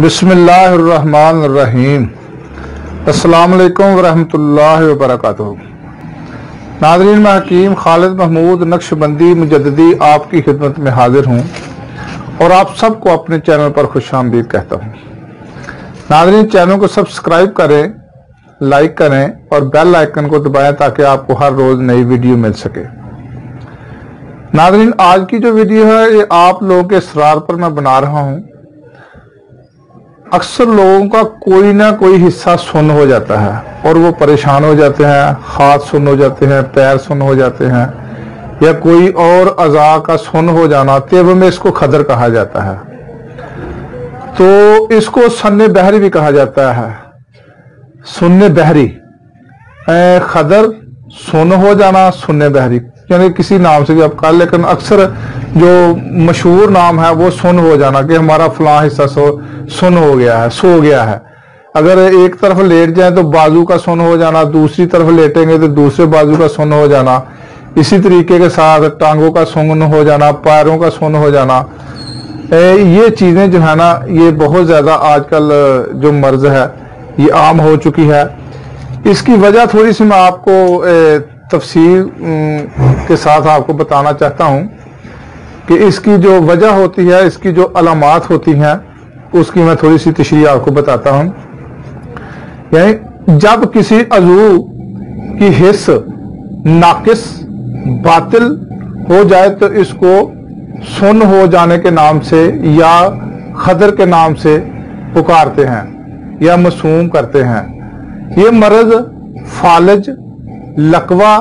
बिस्मिल्लाहिर्रहमानिर्रहीम। अस्सलामु अलैकुम वरहमतुल्लाहि वबरकातुहू। नाज़रीन, मैं हकीम खालिद महमूद नक्शबंदी मुजद्दिदी आपकी खिदमत में हाजिर हूँ और आप सबको अपने चैनल पर खुशामदीद कहता हूँ। नाज़रीन, चैनल को सब्सक्राइब करें, लाइक करें और बेल आइकन को दबाएं ताकि आपको हर रोज नई वीडियो मिल सके। नाज़रीन, आज की जो वीडियो है ये आप लोगों के इसरार पर मैं बना रहा हूँ। अक्सर लोगों का कोई ना कोई हिस्सा सुन्न हो जाता है और वो परेशान हो जाते हैं। हाथ सुन्न हो जाते हैं, पैर सुन्न हो जाते हैं, या कोई और अज़ा का सुन्न हो जाना, तेब में इसको खदर कहा जाता है। तो इसको सन्ने बहरी भी कहा जाता है, सुन्ने बहरी। खदर सुन्न हो जाना, सुन्ने बहरी, यानी किसी नाम से भी आप कहा, लेकिन अक्सर जो मशहूर नाम है वो सुन्न हो जाना कि हमारा फलां हिस्सा सुन्न हो गया है, सो गया है। अगर एक तरफ लेट जाए तो बाजू का सुन्न हो जाना, दूसरी तरफ लेटेंगे तो दूसरे बाजू का सुन्न हो जाना, इसी तरीके के साथ टांगों का सुन्न हो जाना, पैरों का सुन्न हो जाना। ये चीजें जो है ना, ये बहुत ज्यादा आजकल जो मर्ज है ये आम हो चुकी है। इसकी वजह थोड़ी सी मैं आपको तफसील के साथ आपको बताना चाहता हूं कि इसकी जो वजह होती है, इसकी जो अलामात होती हैं, उसकी मैं थोड़ी सी तशरीह आपको बताता हूं। यानी जब किसी अज़ू की हिस्स नाकिस बातिल हो जाए तो इसको सुन्न हो जाने के नाम से या खदर के नाम से पुकारते हैं या मासूम करते हैं। ये मर्ज फालज, लकवा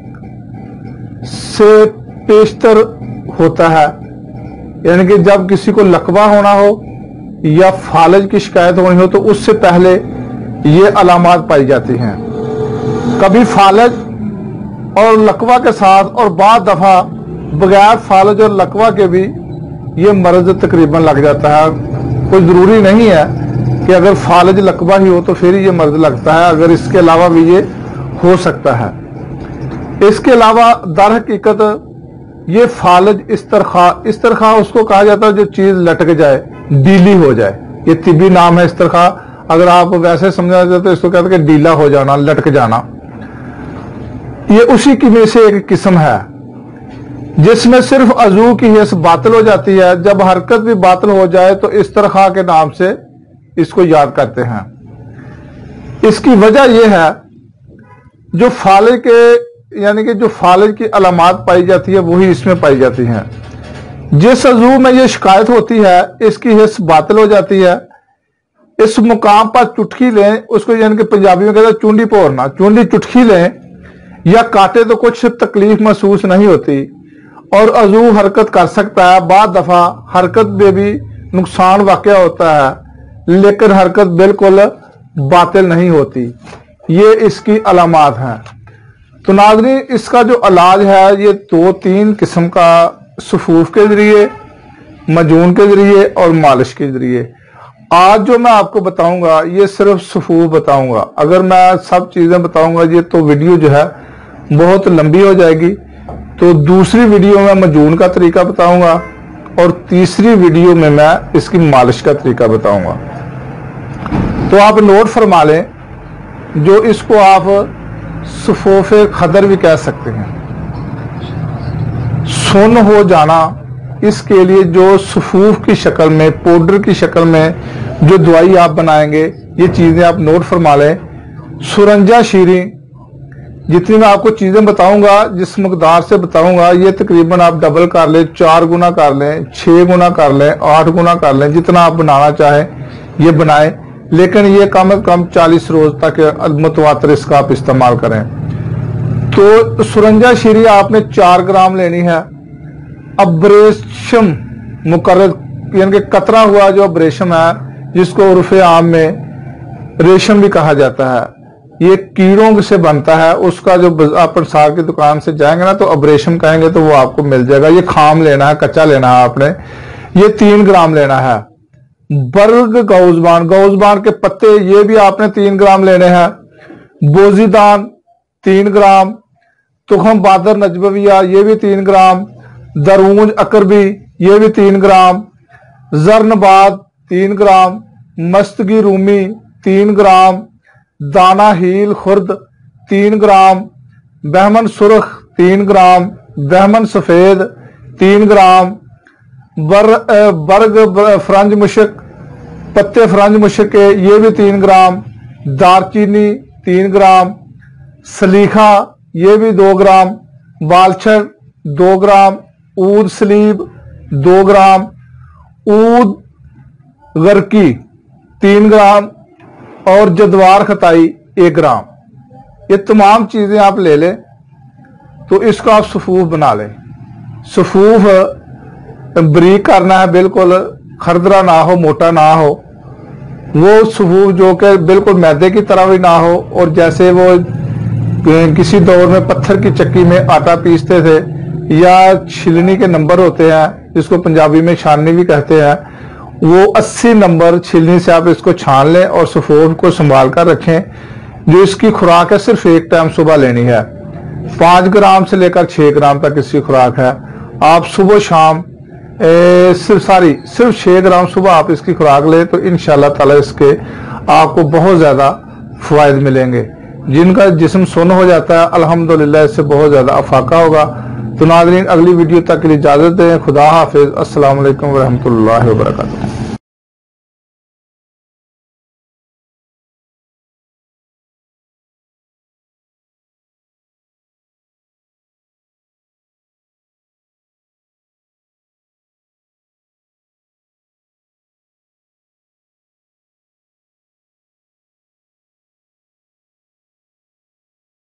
से पेशतर होता है। यानी कि जब किसी को लकवा होना हो या फालज की शिकायत होनी हो तो उससे पहले ये अलामात पाई जाती हैं। कभी फालज और लकवा के साथ और बाद दफा बगैर फालज और लकवा के भी ये मर्ज तकरीबन लग जाता है। कोई जरूरी नहीं है कि अगर फालज लकवा ही हो तो फिर ये मर्ज लगता है, अगर इसके अलावा भी ये हो सकता है। इसके अलावा दर हकीकत ये फालज इस्तरखा उसको कहा जाता है जो चीज लटक जाए, डीली हो जाए। ये तिब्बी नाम है इस्तरखा। अगर आप वैसे समझना चाहते तो इसको कहते हैं कि डीला हो जाना, लटक जाना। ये उसी की में से एक किस्म है जिसमें सिर्फ अज़ू की हिस्स बातिल हो जाती है। जब हरकत भी बातिल हो जाए तो इस्तरखा के नाम से इसको याद करते हैं। इसकी वजह यह है जो फालज के यानी कि जो फालज की अलामात पाई जाती है वही इसमें पाई जाती हैं। जिस अज़ू में ये शिकायत होती है इसकी हिस्स बातिल हो जाती है। इस मुकाम पर चुटकी लें, उसको यानी कि पंजाबी में कहते हैं चूंडी पोरना, चूंडी चुटकी लें या काटे तो कुछ तकलीफ महसूस नहीं होती और अज़ू हरकत कर सकता है। बाद दफा हरकत में भी नुकसान वाक़या होता है लेकिन हरकत बिल्कुल बातिल नहीं होती। ये इसकी अलामात हैं। तो नाज़रीन, इसका जो इलाज है ये 2-3 किस्म का सफूफ के जरिए, मजून के जरिए और मालिश के जरिए। आज जो मैं आपको बताऊंगा ये सिर्फ सफूफ बताऊंगा। अगर मैं सब चीजें बताऊंगा ये तो वीडियो जो है बहुत लंबी हो जाएगी। तो दूसरी वीडियो में मजून का तरीका बताऊंगा और तीसरी वीडियो में मैं इसकी मालिश का तरीका बताऊंगा। तो आप नोट फरमा लें, जो इसको आप सफूफे खदर भी कह सकते हैं। सुन्न हो जाना, इसके लिए जो सफूफ की शक्ल में, पाउडर की शक्ल में जो दवाई आप बनाएंगे, ये चीजें आप नोट फरमा लें। सुरंजा शीरी, जितनी मैं आपको चीजें बताऊंगा, जिस मकदार से बताऊंगा, ये तकरीबन आप डबल कर लें, 4 गुना कर लें, 6 गुना कर लें, 8 गुना कर लें, जितना आप बनाना चाहें ये बनाएं। लेकिन ये कम से कम 40 रोज तक मुतवातर इसका आप इस्तेमाल करें। तो सुरंजा शीरी आपने 4 ग्राम लेनी है। अब्रेशम मुकर्रर, यानी कि कतरा हुआ जो अब्रेशम है, जिसको उर्फे आम में रेशम भी कहा जाता है, ये कीड़ों से बनता है। उसका जो आप प्रसार की दुकान से जाएंगे ना तो अब्रेशम कहेंगे तो वो आपको मिल जाएगा। ये खाम लेना है, कच्चा लेना है आपने। ये 3 ग्राम लेना है। बर्ग गौजबान के पत्ते, ये भी आपने 3 ग्राम लेने हैं। बोजीदान 3 ग्राम। तुखम बादर नजबविया, ये भी 3 ग्राम। दरूज अकरबी, ये भी 3 ग्राम। जरनबाद 3 ग्राम, मस्तगी रूमी 3 ग्राम, दाना हील खुर्द 3 ग्राम, बहमन सुरख 3 ग्राम, बहमन सफेद 3 ग्राम, बर्ग फ्रंज मुशक, पत्ते फ्रंज मुशक के ये भी 3 ग्राम, दारचीनी 3 ग्राम, सलीखा ये भी 2 ग्राम, बालछड़ 2 ग्राम, ऊद सलीब 2 ग्राम, ऊद गरकी 3 ग्राम और जदवार खताई 1 ग्राम। ये तमाम चीजें आप ले लें तो इसको आप सफूफ बना लें। सफूफ बरीक करना है, बिल्कुल खरदरा ना हो, मोटा ना हो, वो सफूफ जो कि बिल्कुल मैदे की तरह भी ना हो, और जैसे वो किसी दौर में पत्थर की चक्की में आटा पीसते थे या छिलनी के नंबर होते हैं जिसको पंजाबी में छाननी भी कहते हैं, वो 80 नंबर छिलनी से आप इसको छान लें और सफूफ को संभाल कर रखें। जो इसकी खुराक है सिर्फ एक टाइम सुबह लेनी है। 5 ग्राम से लेकर 6 ग्राम तक इसकी खुराक है। आप सुबह शाम सिर्फ 6 ग्राम सुबह आप इसकी खुराक लें तो इंशाअल्लाह ताला इसके आपको बहुत ज्यादा फायदे मिलेंगे। जिनका जिस्म सुन्न हो जाता है अल्हम्दुलिल्लाह इससे बहुत ज्यादा अफाका होगा। तो नाज़रीन अगली वीडियो तक के लिए इजाजत दें। खुदा हाफिज। अस्सलाम वालेकुम व रहमतुल्लाहि व बरकातुहू।